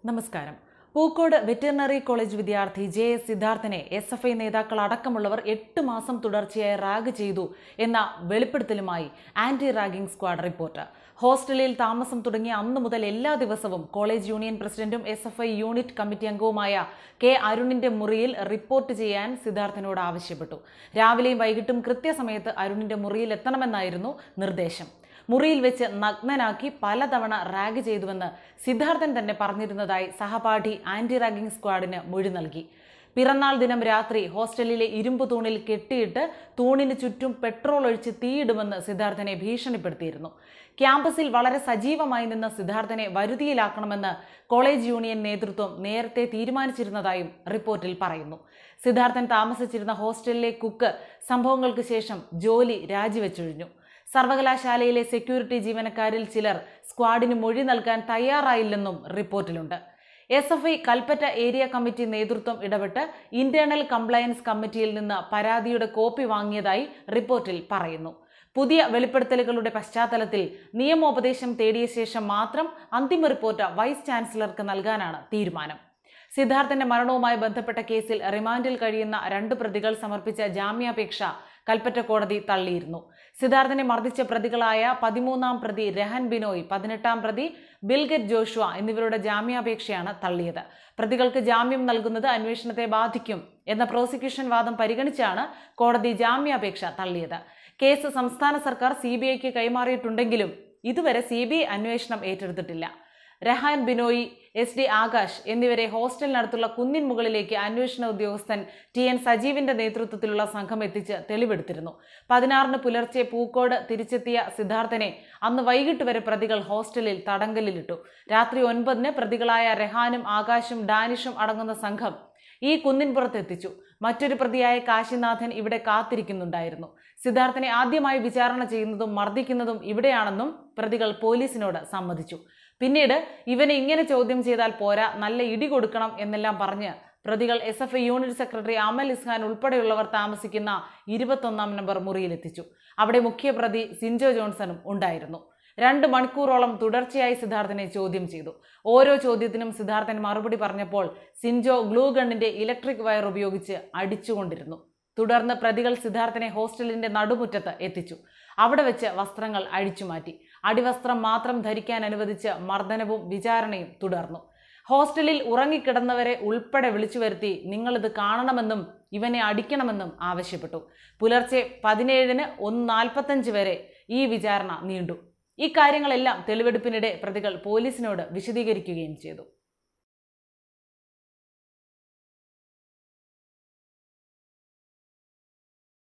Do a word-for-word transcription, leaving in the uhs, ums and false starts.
നമസ്കാരം. Pookode veterinary college വിദ്യാർത്ഥി J S സിദ്ധാർത്ഥനെ എസ് എഫ് ഐ നേതാക്കൾ അടക്കമുള്ളവർ എട്ട് മാസം തുടർച്ചയായി റാഗ് ചെയ്തു എന്ന വെളിപ്പെടുത്തലുമായി ആന്റി റാഗിംഗ് സ്ക്വാഡ് റിപ്പോർട്ട്. ഹോസ്റ്റലിൽ താമസം തുടങ്ങിയ അന്നു മുതൽ എല്ലാ ദിവസവും കോളേജ് യൂണിയൻ പ്രസിഡന്റും S F I unit committee അംഗവുമായ കെ അരുണിന്റെ മുറിയിൽ റിപ്പോർട്ട് ചെയ്യാൻ സിദ്ധാർത്ഥനോട് ആവശ്യപ്പെട്ടു. രാവിലെയും വൈകിട്ടും കൃത്യസമയത്ത് അരുണിന്റെ മുറിയിൽ എത്തണമെന്നായിരുന്നു നിർദ്ദേശം. മുറിയിൽ വെച്ച് നഗ്നനാക്കി പലതവണ റാഗ് ചെയ്തുവെന്ന് സിദ്ധാർത്ഥൻ തന്നെ പറഞ്ഞിരുന്നതായി സഹപാഠി ആന്റി റാഗിംഗ് സ്ക്വാഡിന് മൊഴി നൽകി. പിറന്നാൾ ദിനം രാത്രി ഹോസ്റ്റലിലെ ഇരുമ്പ് തൂണിൽ കെട്ടിയിട്ട് തൂണിന് ചുറ്റും പെട്രോൾ ഒഴിച്ച് തീയിടുമെന്ന് സിദ്ധാർത്ഥനെ ഭീഷണിപ്പെടുത്തിയിരുന്നു. ക്യാമ്പസിൽ വളരെ സജീവമായി നിന്ന സിദ്ധാർത്ഥനെ വരുതിയിലാക്കണമെന്ന് കോളേജ് യൂണിയൻ നേതൃത്വം നേരത്തെ തീരുമാനിച്ചിരുന്നതായും റിപ്പോർട്ടിൽ പറയുന്നു. സിദ്ധാർത്ഥൻ താമസിച്ചിരുന്ന ഹോസ്റ്റലിലെ കുക്ക് സംഭവങ്ങൾക്ക് ശേഷം ജോലി രാജിവെച്ചൊഴിഞ്ഞു. സർവകലാശാലയിലെ സെക്യൂരിറ്റി ജീവനക്കാരിൽ ചിലർ സ്ക്വാഡിന് മൊഴി നൽകാൻ തയ്യാറായില്ലെന്നും റിപ്പോർട്ടിലുണ്ട്. S F I Kalpetta area committee നേതൃത്വം ഇടപെട്ട് ഇന്റേണൽ കംപ്ലയൻസ് കമ്മിറ്റിയിൽ നിന്ന് പരാതിയുടെ കോപ്പി വാങ്ങിയതായി റിപ്പോർട്ടിൽ പറയുന്നു. പുതിയ വെളിപ്പെടുത്തലുകളുടെ പശ്ചാത്തലത്തിൽ നിയമോപദേശം തേടിയ ശേഷം മാത്രം അന്തിമ റിപ്പോർട്ട് വൈസ് ചാൻസലർക്ക് നൽകാനാണ് തീരുമാനം. സിദ്ധാർത്ഥന്റെ മരണവുമായി ബന്ധപ്പെട്ട കേസിൽ റിമാൻഡിൽ കഴിയുന്ന രണ്ട് പ്രതികൾ സമർപ്പിച്ച ജാമ്യാപേക്ഷ കൽപ്പറ്റ കോടതി തള്ളിയിരുന്നു. സിദ്ധാർത്ഥനെ മർദ്ദിച്ച പ്രതികളായ പതിമൂന്നാം പ്രതി രഹൻ ബിനോയ്, പതിനെട്ടാം പ്രതി ബിൽഗറ്റ് ജോഷുവ എന്നിവരുടെ ജാമ്യാപേക്ഷയാണ് തള്ളിയത്. പ്രതികൾക്ക് ജാമ്യം നൽകുന്നത് അന്വേഷണത്തെ ബാധിക്കും എന്ന പ്രോസിക്യൂഷൻ വാദം പരിഗണിച്ചാണ് കോടതി ജാമ്യാപേക്ഷ തള്ളിയത്. കേസ് സംസ്ഥാന സർക്കാർ സി ബി ഐക്ക് കൈമാറിയിട്ടുണ്ടെങ്കിലും ഇതുവരെ സി ബി ഐ അന്വേഷണം ഏറ്റെടുത്തിട്ടില്ല. രഹാൻ ബിനോയ്, എസ് ഡി ആകാശ് എന്നിവരെ ഹോസ്റ്റലിനടുത്തുള്ള കുന്നിൻ മുകളിലേക്ക് അന്വേഷണ ഉദ്യോഗസ്ഥൻ ടി എൻ സജീവിന്റെ നേതൃത്വത്തിലുള്ള സംഘം എത്തിച്ച് തെളിവെടുത്തിരുന്നു. പതിനാറിന് പുലർച്ചെ പൂക്കോട് തിരിച്ചെത്തിയ സിദ്ധാർത്ഥനെ അന്ന് വൈകിട്ട് വരെ പ്രതികൾ ഹോസ്റ്റലിൽ തടങ്കലിലിട്ടു. രാത്രി ഒൻപതിന് പ്രതികളായ രഹാനും ആകാശും ഡാനിഷും അടങ്ങുന്ന സംഘം ഈ കുന്നിൻപുറത്ത് എത്തിച്ചു. മറ്റൊരു പ്രതിയായ കാശിനാഥൻ ഇവിടെ കാത്തിരിക്കുന്നുണ്ടായിരുന്നു. സിദ്ധാർത്ഥനെ ആദ്യമായി വിചാരണ ചെയ്യുന്നതും മർദ്ദിക്കുന്നതും ഇവിടെയാണെന്നും പ്രതികൾ പോലീസിനോട് സമ്മതിച്ചു. പിന്നീട് ഇവനെ ഇങ്ങനെ ചോദ്യം ചെയ്താൽ പോരാ, നല്ല ഇടി കൊടുക്കണം എന്നെല്ലാം പറഞ്ഞ് പ്രതികൾ S F I unit secretary Amal Ishan ഉൾപ്പെടെയുള്ളവർ താമസിക്കുന്ന ഇരുപത്തൊന്നാം നമ്പർ മുറിയിലെത്തിച്ചു. അവിടെ മുഖ്യപ്രതി സിൻജോ ജോൺസണും ഉണ്ടായിരുന്നു. രണ്ട് മണിക്കൂറോളം തുടർച്ചയായി സിദ്ധാർത്ഥനെ ചോദ്യം ചെയ്തു. ഓരോ ചോദ്യത്തിനും സിദ്ധാർത്ഥൻ മറുപടി പറഞ്ഞപ്പോൾ സിൻജോ ഗ്ലൂ ഗണ്ണിന്റെ ഇലക്ട്രിക് വയർ ഉപയോഗിച്ച് അടിച്ചുകൊണ്ടിരുന്നു. തുടർന്ന് പ്രതികൾ സിദ്ധാർത്ഥനെ ഹോസ്റ്റലിന്റെ നടുമുറ്റത്ത് എത്തിച്ചു. അവിടെ വെച്ച് വസ്ത്രങ്ങൾ അഴിച്ചുമാറ്റി. അടിവസ്ത്രം മാത്രം ധരിക്കാൻ അനുവദിച്ച് മർദ്ദനവും വിചാരണയും തുടർന്നു. ഹോസ്റ്റലിൽ ഉറങ്ങിക്കിടന്നവരെ ഉൾപ്പെടെ വിളിച്ചു വരുത്തി നിങ്ങളിത് കാണണമെന്നും ഇവനെ അടിക്കണമെന്നും ആവശ്യപ്പെട്ടു. പുലർച്ചെ പതിനേഴിന് ഒന്ന് നാൽപ്പത്തഞ്ച് വരെ ഈ വിചാരണ നീണ്ടു. ഈ കാര്യങ്ങളെല്ലാം തെളിവെടുപ്പിനിടെ പ്രതികൾ പോലീസിനോട് വിശദീകരിക്കുകയും ചെയ്തു.